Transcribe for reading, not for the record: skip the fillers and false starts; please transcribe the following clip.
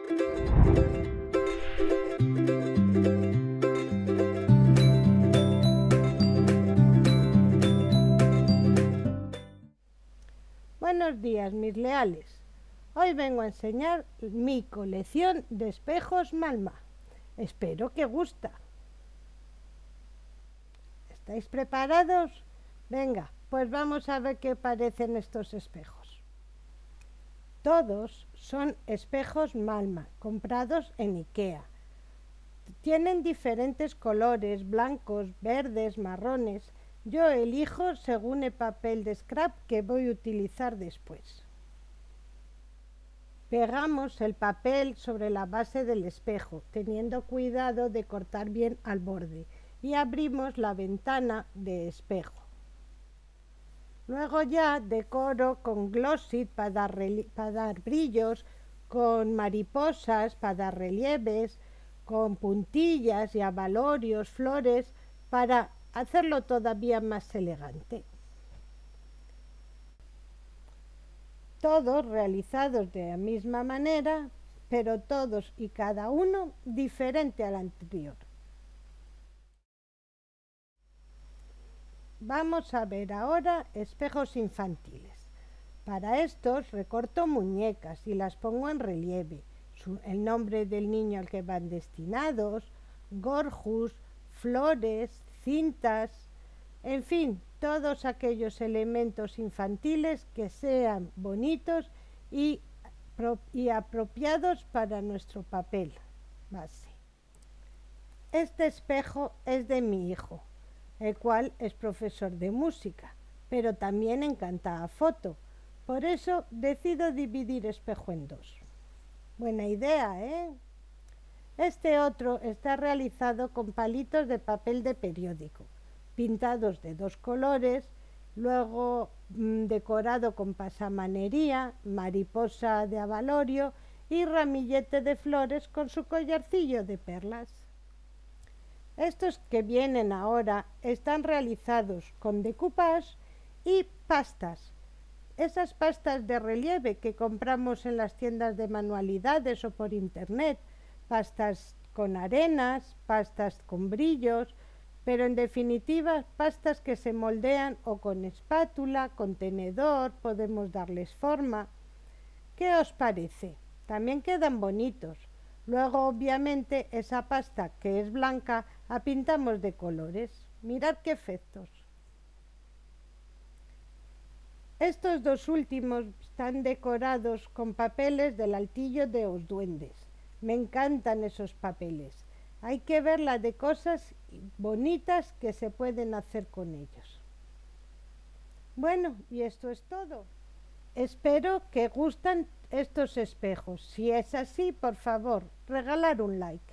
Buenos días, mis leales. Hoy vengo a enseñar mi colección de espejos Malma. Espero que gusta. ¿Estáis preparados? Venga, pues vamos a ver qué parecen estos espejos. Todos son espejos Malma, comprados en IKEA. Tienen diferentes colores, blancos, verdes, marrones. Yo elijo según el papel de scrap que voy a utilizar después. Pegamos el papel sobre la base del espejo, teniendo cuidado de cortar bien al borde, y abrimos la ventana de espejo. Luego ya decoro con Glossit para dar brillos, con mariposas para dar relieves, con puntillas y abalorios, flores, para hacerlo todavía más elegante. Todos realizados de la misma manera, pero todos y cada uno diferente al anterior. Vamos a ver ahora espejos infantiles. Para estos recorto muñecas y las pongo en relieve, el nombre del niño al que van destinados, gorjos, flores, cintas, en fin, todos aquellos elementos infantiles que sean bonitos y apropiados para nuestro papel base. Este espejo es de mi hijo, el cual es profesor de música, pero también encanta a foto. Por eso decido dividir espejo en dos. Buena idea, ¿eh? Este otro está realizado con palitos de papel de periódico, pintados de dos colores, luego decorado con pasamanería, mariposa de abalorio y ramillete de flores con su collarcillo de perlas. Estos que vienen ahora están realizados con decoupage y pastas. Esas pastas de relieve que compramos en las tiendas de manualidades o por internet, pastas con arenas, pastas con brillos, pero en definitiva pastas que se moldean o con espátula, con tenedor, podemos darles forma. ¿Qué os parece? También quedan bonitos. Luego obviamente esa pasta que es blanca la pintamos de colores. Mirad qué efectos. Estos dos últimos están decorados con papeles del altillo de los duendes. Me encantan esos papeles. Hay que ver la de cosas bonitas que se pueden hacer con ellos. Bueno, y esto es todo. Espero que gusten estos espejos. Si es así, por favor, regalar un like.